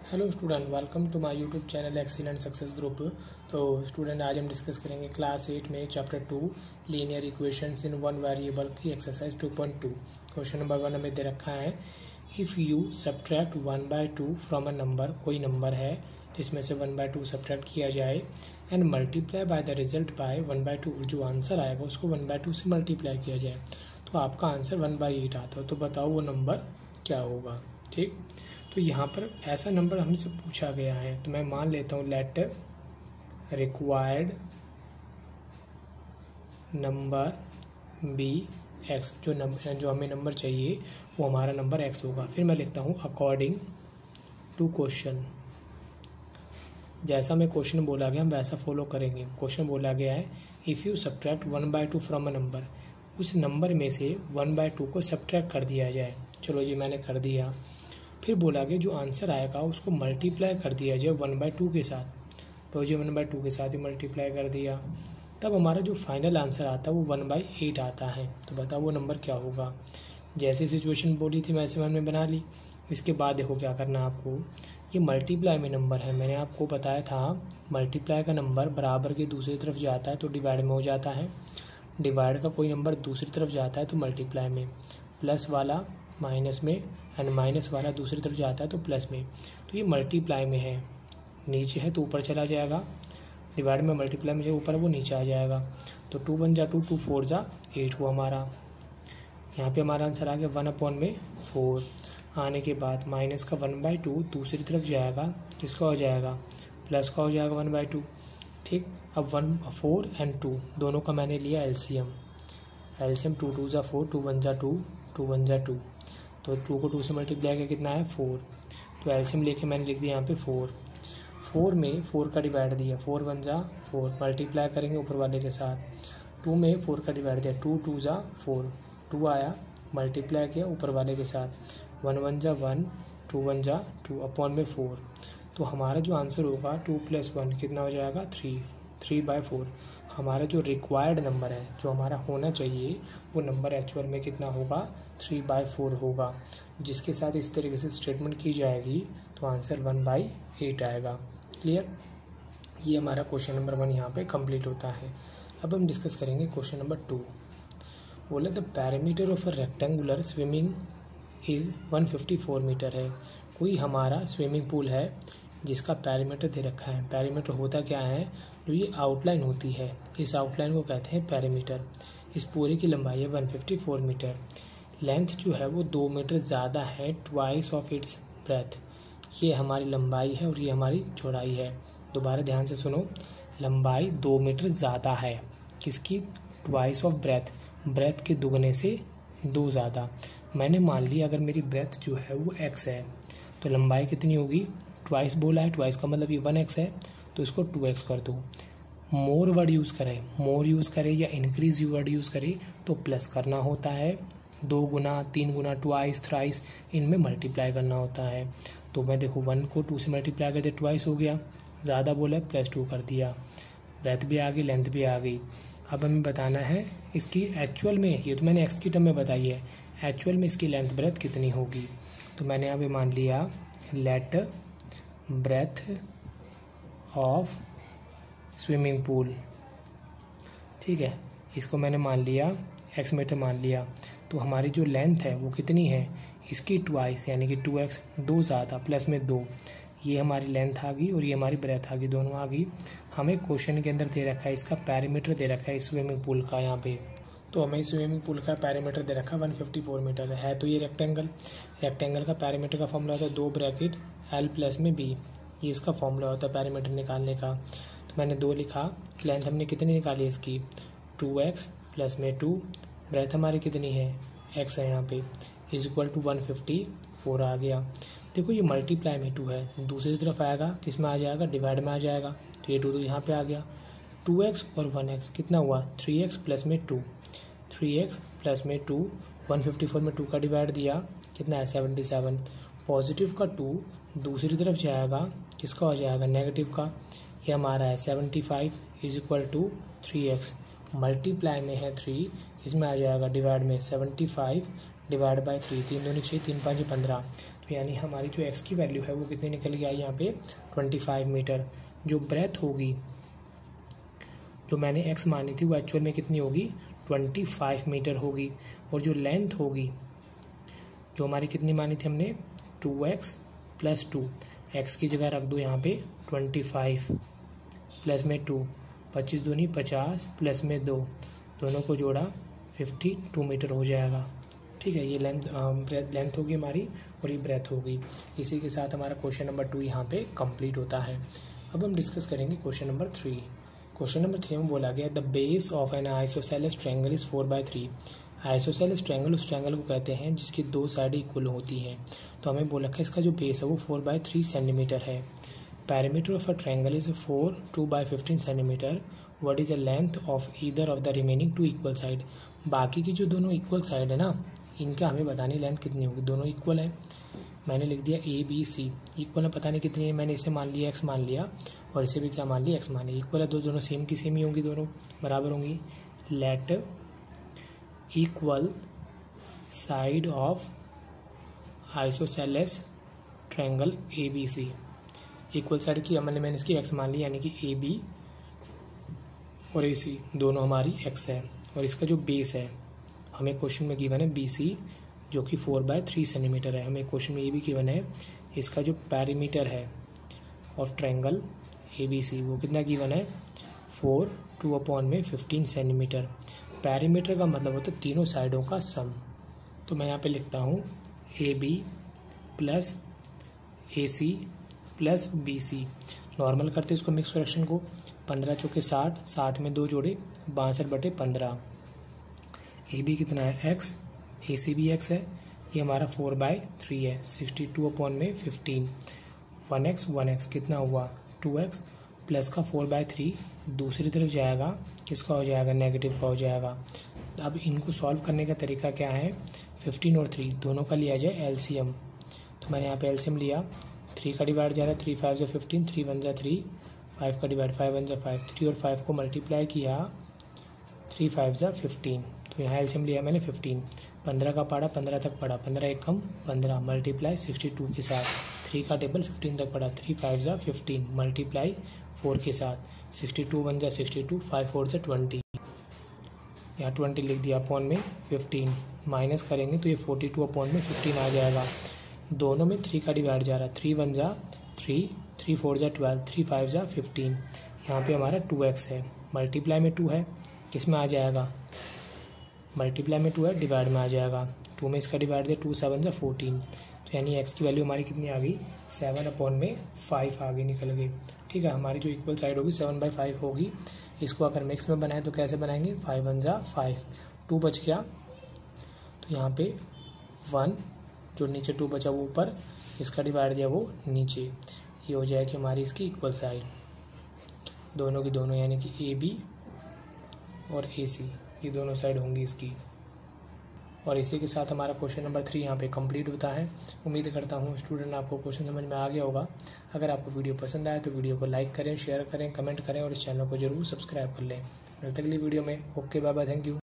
Hello student, welcome to my YouTube channel excellent success group. तो student, आज हम discuss करेंगे क्लास 8 में chapter 2 linear equations in one variable की exercise 2.2। Question number 1 हमें दे रखा है, if you subtract 1/2 from a number, कोई नंबर है जिसमें से 1/2 सब्ट्रैक्ट किया जाए and multiply by the result by 1/2, जो आंसर आएगा उसको 1/2 से मल्टीप्लाई किया जाए तो आपका आंसर 1/8 आता है। तो बताओ वो नंबर क्या होगा। ठीक, तो यहाँ पर ऐसा नंबर हमसे पूछा गया है, तो मैं मान लेता हूँ let required number be X. जो हमें नंबर चाहिए वो हमारा नंबर एक्स होगा। फिर मैं लिखता हूँ अकॉर्डिंग टू क्वेश्चन, जैसा मैं क्वेश्चन बोला गया हम वैसा फॉलो करेंगे। क्वेश्चन बोला गया है if you subtract 1/2 from a number, उस नंबर में से 1/2 को सब्ट्रैक्ट कर दिया जाए। चलो जी, मैंने कर दिया। फिर बोला गया जो आंसर आएगा उसको मल्टीप्लाई कर दिया जाए 1/2 के साथ। तो जी 1/2 के साथ ही मल्टीप्लाई कर दिया, तब हमारा जो फाइनल आंसर आता है वो 1/8 आता है। तो बताओ वो नंबर क्या होगा। जैसे सिचुएशन बोली थी वैसे मैंने बना ली। इसके बाद देखो क्या करना है आपको। ये मल्टीप्लाई में नंबर है, मैंने आपको बताया था मल्टीप्लाई का नंबर बराबर के दूसरी तरफ जाता है तो डिवाइड में हो जाता है, डिवाइड का कोई नंबर दूसरी तरफ जाता है तो मल्टीप्लाई में, प्लस वाला माइनस में एंड माइनस वाला दूसरी तरफ जाता है तो प्लस में। तो ये मल्टीप्लाई में है, नीचे है तो ऊपर चला जाएगा, डिवाइड में मल्टीप्लाई में जो ऊपर है वो नीचे आ जाएगा। तो 2 1 जा 2, 2 4 जा 8 हुआ हमारा। यहाँ पे हमारा आंसर आ गया 1/4। आने के बाद माइनस का 1/2 दूसरी तरफ जाएगा, किसका हो जाएगा, प्लस का हो जाएगा 1/2। ठीक, अब 1 4 एंड 2 दोनों का मैंने लिया एलसीएम। 2 2 जा 4, 2 1 जा 2, 2 1 जा 2, तो 2 को 2 से मल्टीप्लाई किया कितना है 4। तो एलसीएम लेके मैंने लिख दिया यहाँ पे 4 में 4 का डिवाइड दिया, 4 1 जा 4, मल्टीप्लाई करेंगे ऊपर वाले के साथ। 2 में 4 का डिवाइड दिया, 2 2 जा 4, 2 आया, मल्टीप्लाई किया ऊपर वाले के साथ, 1 1 जा 1, 2 1 जा 2 अपॉन में 4। तो हमारा जो आंसर होगा 2 + 1 कितना हो जाएगा 3/4। हमारा जो रिक्वायर्ड नंबर है, जो हमारा होना चाहिए वो नंबर एक्चुअल में कितना होगा 3/4 होगा। जिसके साथ इस तरीके से स्टेटमेंट की जाएगी तो आंसर 1/8 आएगा। क्लियर, ये हमारा क्वेश्चन नंबर 1 यहाँ पे कंप्लीट होता है। अब हम डिस्कस करेंगे क्वेश्चन नंबर 2। बोले the parameter of a rectangular swimming is 154 metre है। कोई हमारा स्विमिंग पूल है जिसका पैरामीटर दे रखा है। पैरामीटर होता क्या है, जो ये आउटलाइन होती है इस आउटलाइन को कहते हैं पैरामीटर। इस पूरे की लंबाई है 154 मीटर, लेंथ जो है वो 2 मीटर ज़्यादा है, ट्वाइस ऑफ इट्स ब्रेथ। ये हमारी लंबाई है और ये हमारी चौड़ाई है। दोबारा ध्यान से सुनो, लंबाई 2 मीटर ज़्यादा है, किसकी, ट्वाइस ऑफ ब्रेथ, ब्रेथ के दुगने से 2 ज़्यादा। मैंने मान लिया अगर मेरी ब्रेथ जो है वो x है तो लंबाई कितनी होगी, ट्वाइस बोला है, ट्वाइस का मतलब ये 1x है तो इसको 2x कर दो। मोर वर्ड यूज़ करें, मोर यूज़ करें या इंक्रीज वर्ड यूज़ करें तो प्लस करना होता है, 2 गुना 3 गुना, ट्वाइस थ्राइस, इनमें मल्टीप्लाई करना होता है। तो मैं देखो 1 को 2 से मल्टीप्लाई कर दिया, ट्वाइस हो गया, ज़्यादा बोला +2 कर दिया, ब्रेथ भी आ गई, लेंथ भी आ गई। अब हमें बताना है इसकी एक्चुअल में, ये तो मैंने एक्स की टर्म में बताई है, एक्चुअल में इसकी लेंथ ब्रेथ कितनी होगी। तो मैंने यहाँ पे मान लिया let breath of swimming pool. ठीक है, इसको मैंने मान लिया x मीटर मान लिया। तो हमारी जो लेंथ है वो कितनी है, इसकी ट्वाइस यानी कि 2x, 2 ज़्यादा प्लस में 2, ये हमारी लेंथ आ गई और ये हमारी ब्रेथ आ गई, दोनों आ गई। हमें क्वेश्चन के अंदर दे रखा है इसका पैरामीटर दे रखा है स्विमिंग पूल का यहाँ पे। तो हमें स्विमिंग पूल का पैरामीटर दे रखा है 154 मीटर है। तो ये रेक्टेंगल का पैरामीटर का फॉर्मूला होता है 2 ब्रैकेट L प्लस में B, ये इसका फॉर्मूला होता है पैरामीटर निकालने का। तो मैंने 2 लिखा, लेंथ हमने कितनी निकाली इसकी 2x प्लस में 2, ब्रेथ हमारी कितनी है x है यहाँ पे, इक्वल टू 154 आ गया। देखो ये मल्टीप्लाई में 2 है, दूसरी तरफ आएगा किस में आ जाएगा, डिवाइड में आ जाएगा, तो ये 2 तो यहाँ पे आ गया। 2x और 1x कितना हुआ 3x प्लस में 2, 3x प्लस में 2, 154 में 2 का डिवाइड दिया कितना है 77। पॉजिटिव का 2 दूसरी तरफ जाएगा, किसका हो जाएगा नेगेटिव का, ये हमारा है 75 इक्वल टू 3x, मल्टीप्लाई में है 3, इसमें आ जाएगा डिवाइड में 75 डिवाइड बाई 3, 3 दूनी 6, 3 5 15, तो यानी हमारी जो x की वैल्यू है वो कितनी निकल के आई यहाँ पे 25 मीटर। जो ब्रेथ होगी, जो मैंने x मानी थी, वो एक्चुअल में कितनी होगी 25 मीटर होगी। और जो लेंथ होगी, जो हमारी कितनी मानी थी हमने 2x + 2, x की जगह रख दो यहाँ पे 25 प्लस में 2, 25 दूनी 50 प्लस में 2, दोनों को जोड़ा 52 मीटर हो जाएगा। ठीक है, ये लेंथ होगी हमारी और ये ब्रेथ होगी। इसी के साथ हमारा क्वेश्चन नंबर 2 यहाँ पे कंप्लीट होता है। अब हम डिस्कस करेंगे क्वेश्चन नंबर 3। क्वेश्चन नंबर 3 में बोला गया the base of an isosceles triangle is 4/3। Isosceles triangle उस ट्रायंगल को कहते हैं जिसकी 2 साइड इक्वल होती हैं। तो हमें बोला कि इसका जो बेस है वो 4/3 सेंटीमीटर है। Parameter of a triangle is 4 2/15 centimetre. What is the length of either of the remaining 2 equal side. बाकी की जो दोनों इक्वल साइड है ना, इनका हमें बतानी लेंथ कितनी होगी। दोनों इक्वल है, मैंने लिख दिया ABC इक्वल है, पता नहीं कितनी है, मैंने इसे मान लिया x मान लिया और इसे भी क्या मान लिया x मान लिया। इक्वल है, दोनों सेम की सेम ही होंगी, दोनों बराबर होंगी। Let equal side of isosceles triangle ABC। Equal side की मैंने इसकी x मान ली, यानी कि AB और AC दोनों हमारी x है। और इसका जो बेस है हमें क्वेश्चन में गिवन है BC जो कि 4/3 सेंटीमीटर है। हमें क्वेश्चन में ये भी गिवन है इसका जो पैरीमीटर है ऑफ ट्रायंगल ABC वो कितना गिवन है 4 2/15 सेंटीमीटर। पैरीमीटर का मतलब होता है तीनों साइडों का सम। तो मैं यहाँ पे लिखता हूँ AB + AC + BC। नॉर्मल करते इसको मिक्स फ्रैक्शन को, 15 चौके 60, 60 में 2 जोड़े 62/15। AB कितना है x, AC भी x है, ये हमारा 4/3 है, 62/15। 1x कितना हुआ 2x प्लस का 4/3 दूसरी तरफ जाएगा, किसका हो जाएगा नेगेटिव का हो जाएगा। अब इनको सॉल्व करने का तरीका क्या है, 15 और 3 दोनों का लिया जाए LCM। तो मैंने यहाँ पे LCM लिया, 3 का डिवाइड जा रहा है, 3 5 15, 3 1 3, 5 का डिवाइड 5 1 5, 3 और 5 को मल्टीप्लाई किया, 3 5 15। तो यहाँ LCM लिया मैंने 15, 15 का पढ़ा 15 तक पढ़ा, 15 एक कम 15 मल्टीप्लाई 62 के साथ, 3 का टेबल 15 तक पढ़ा, 3 5 15 मल्टीप्लाई 4 के साथ, 62 1 62, 5 4 20, यहाँ 20 लिख दिया अपॉन में 15। माइनस करेंगे तो ये 42/15 आ जाएगा। दोनों में 3 का डिवाइड जा रहा है, 3 1 3, 3 4 12, 3 5 15। यहाँ पे हमारा 2x है, मल्टीप्लाई में 2 है, किस में आ जाएगा मल्टीप्लाई में 2 है, डिवाइड में आ जाएगा। 2 में इसका डिवाइड दिया, 2 7 14। तो यानी x की वैल्यू हमारी कितनी आ गई 7/5 आ गई, निकल गई। ठीक है, हमारी जो इक्वल साइड होगी 7/5 होगी। इसको अगर मिक्स में बनाए तो कैसे बनाएंगे, 5 1 5, 2 बच गया, तो यहाँ पे 1 जो नीचे 2 बचा वो ऊपर, इसका डिवाइड दिया वो नीचे। ये हो जाएगी हमारी इसकी इक्वल साइड, दोनों की दोनों, यानी कि AB और AC ये दोनों साइड होंगी इसकी। और इसी के साथ हमारा क्वेश्चन नंबर 3 यहाँ पे कंप्लीट होता है। उम्मीद करता हूँ स्टूडेंट आपको क्वेश्चन समझ में आ गया होगा। अगर आपको वीडियो पसंद आए तो वीडियो को लाइक करें, शेयर करें, कमेंट करें और इस चैनल को जरूर सब्सक्राइब कर लें। मिलते अगली वीडियो में। Okay, bye bye, thank you.